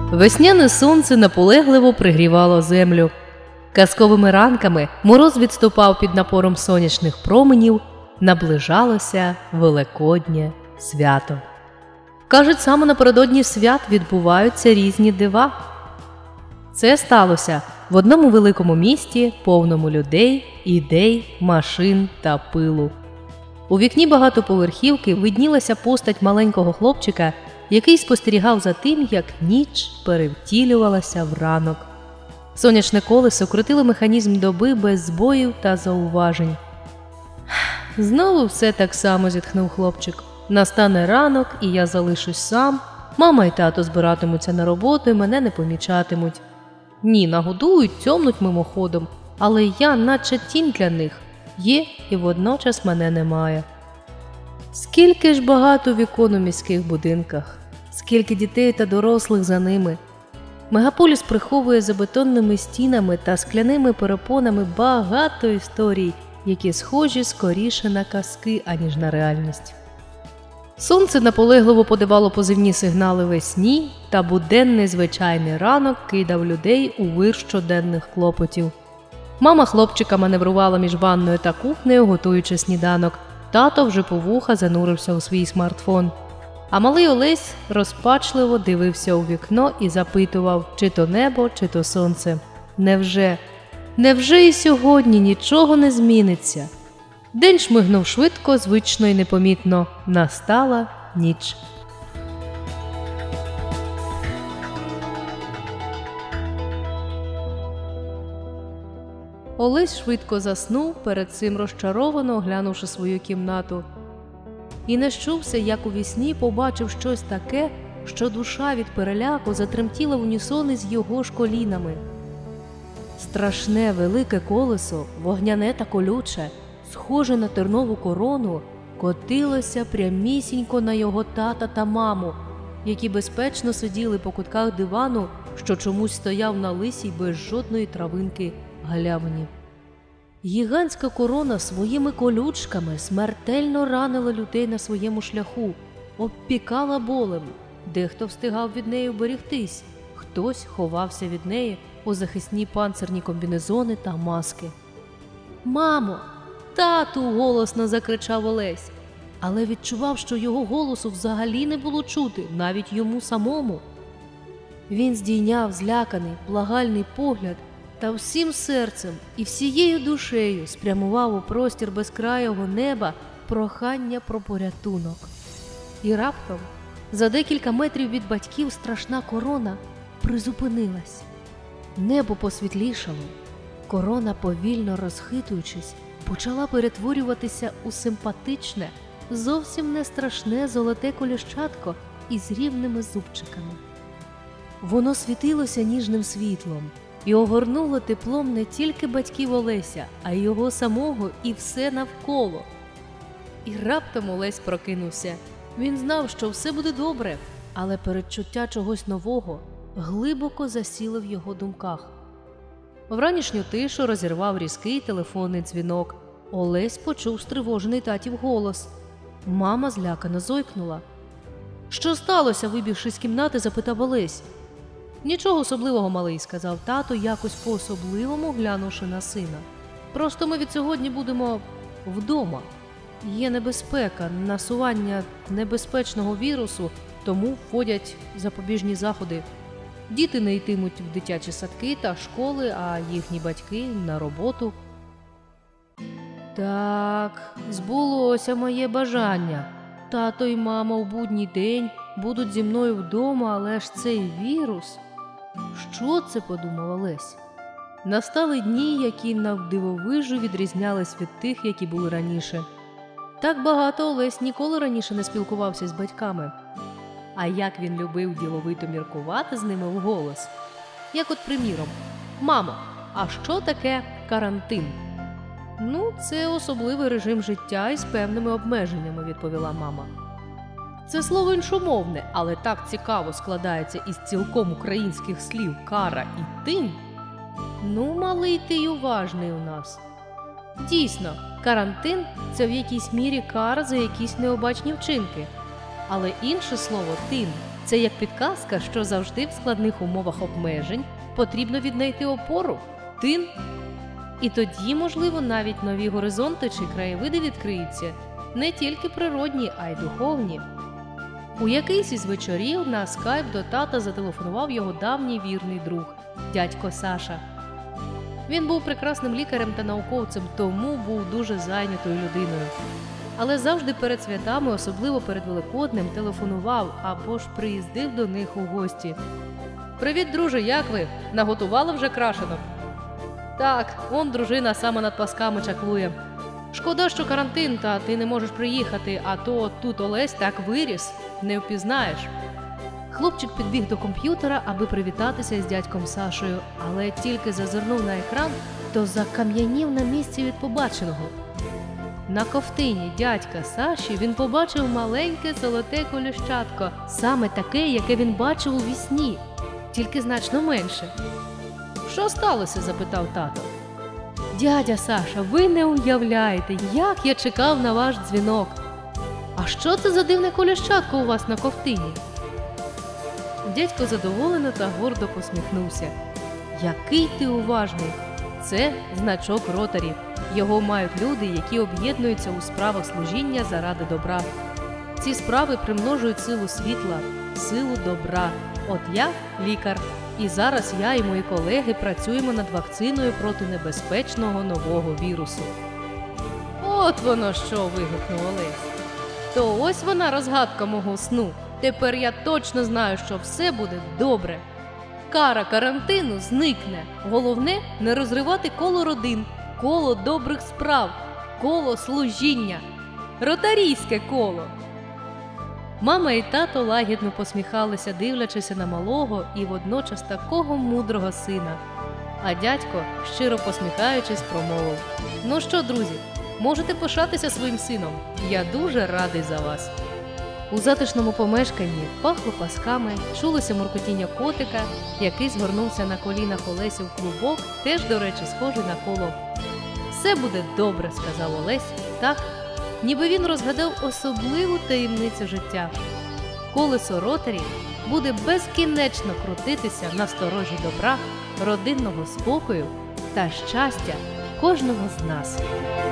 Весняне сонце наполегливо пригрівало землю. Казковими ранками мороз відступав під напором сонячних променів, наближалося Великоднє свято. Кажуть, саме напередодні свят відбуваються різні дива. Це сталося в одному великому місті, повному людей, ідей, машин та пилу. У вікні багатоповерхівки виднілася постать маленького хлопчика, який спостерігав за тим, як ніч перевтілювалася в ранок. Сонячне колесо крутило механізм доби без збоїв та зауважень. «Знову все так само», – зітхнув хлопчик. «Настане ранок, і я залишусь сам. Мама і тато збиратимуться на роботу і мене не помічатимуть. Ні, нагодують, цьомнуть мимоходом, але я наче тінь для них. Є і водночас мене немає». Скільки ж багато вікон у міських будинках, скільки дітей та дорослих за ними. Мегаполіс приховує за бетонними стінами та скляними перепонами багато історій, які схожі скоріше на казки, аніж на реальність. Сонце наполегливо подавало позивні сигнали весні, та буденний звичайний ранок кидав людей у вир щоденних клопотів. Мама хлопчика маневрувала між ванною та кухнею, готуючи сніданок. Тато вже по вуха занурився у свій смартфон. А малий Олесь розпачливо дивився у вікно і запитував, чи то небо, чи то сонце. Невже і сьогодні нічого не зміниться? День шмигнув швидко, звично і непомітно. Настала ніч. Олесь швидко заснув, перед цим розчаровано оглянувши свою кімнату. І не щувся, як у вісні побачив щось таке, що душа від переляку затремтіла в унісон із його ж колінами. Страшне велике колесо, вогняне та колюче, схоже на тернову корону, котилося прямісінько на його тата та маму, які безпечно сиділи по кутках дивану, що чомусь стояв на лисій без жодної травинки галявині. Гігантська корона своїми колючками смертельно ранила людей на своєму шляху, обпікала болем. Дехто встигав від неї уберегтись, хтось ховався від неї у захисні панцирні комбінезони та маски. «Мамо! Тату!» – голосно закричав Олесь, але відчував, що його голосу взагалі не було чути, навіть йому самому. Він здійняв зляканий, благальний погляд та всім серцем і всією душею спрямував у простір безкрайого неба прохання про порятунок. І раптом, за декілька метрів від батьків, страшна корона призупинилась. Небо посвітлішало. Корона, повільно розхитуючись, почала перетворюватися у симпатичне, зовсім не страшне золоте коліщатко із рівними зубчиками. Воно світилося ніжним світлом і огорнуло теплом не тільки батьків Олеся, а й його самого і все навколо. І раптом Олесь прокинувся. Він знав, що все буде добре, але передчуття чогось нового глибоко засіло в його думках. Вранішню тишу розірвав різкий телефонний дзвінок. Олесь почув стривожений татів голос. Мама злякано зойкнула. «Що сталося?» – вибігши з кімнати, запитав Олесь. «Нічого особливого, малий», – сказав тато, якось по-особливому глянувши на сина. «Просто ми від сьогодні будемо вдома. Є небезпека, насування небезпечного вірусу, тому вводять запобіжні заходи. Діти не йтимуть в дитячі садки та школи, а їхні батьки – на роботу». «Так, збулося моє бажання. Тато і мама в будній день будуть зі мною вдома, але ж цей вірус...» «Що це?» – подумав Олесь. Настали дні, які навдивовижу відрізнялись від тих, які були раніше. Так багато Олесь ніколи раніше не спілкувався з батьками. А як він любив діловито міркувати з ними вголос. Як от приміром: «Мамо, а що таке карантин?» «Ну, це особливий режим життя із певними обмеженнями», – відповіла мама. «Це слово іншомовне, але так цікаво складається із цілком українських слів «кара» і «тин». Ну, малий ти й уважний у нас. Дійсно, карантин – це в якійсь мірі кара за якісь необачні вчинки. Але інше слово «тин» Це як підказка, що завжди в складних умовах обмежень потрібно віднайти опору, тин. І тоді, можливо, навіть нові горизонти чи краєвиди відкриються, не тільки природні, а й духовні. У якийсь із вечорів на скайп до тата зателефонував його давній вірний друг, дядько Саша. Він був прекрасним лікарем та науковцем, тому був дуже зайнятою людиною. Але завжди перед святами, особливо перед Великоднем, телефонував або ж приїздив до них у гості. «Привіт, друже, як ви? Наготували вже крашенок?» «Так, он дружина саме над пасками чаклує. Шкода, що карантин, та ти не можеш приїхати, а то тут Олесь так виріс, не впізнаєш». Хлопчик підбіг до комп'ютера, аби привітатися з дядьком Сашою, але тільки зазирнув на екран, то закам'янів на місці від побаченого. На ковтині дядька Саші він побачив маленьке золоте коліщатко, саме таке, яке він бачив у вісні, тільки значно менше. «Що сталося?» – запитав тато. «Дядя Саша, ви не уявляєте, як я чекав на ваш дзвінок. А що це за дивне коліщатко у вас на ковтині?» Дядько задоволено та гордо посміхнувся. «Який ти уважний! Це значок Ротарі. Його мають люди, які об'єднуються у справах служіння заради добра. Ці справи примножують силу світла, силу добра. От я – лікар. І зараз я і мої колеги працюємо над вакциною проти небезпечного нового вірусу». «От воно що!» – вигукнув Олесь. «То ось вона розгадка мого сну. Тепер я точно знаю, що все буде добре. Кара карантину зникне. Головне – не розривати коло родин, коло добрих справ, коло служіння. Ротарійське коло». Мама і тато лагідно посміхалися, дивлячися на малого і водночас такого мудрого сина. А дядько, щиро посміхаючись, промовив: «Ну що, друзі, можете пишатися своїм сином. Я дуже радий за вас». У затишному помешканні пахло пасками, чулося муркотіння котика, який згорнувся на колінах Олесі в клубок, теж, до речі, схожий на коло. «Все буде добре», – сказав Олесь, так, ніби він розгадав особливу таємницю життя. Колесо Ротарі буде безкінечно крутитися на сторожі добра, родинного спокою та щастя кожного з нас.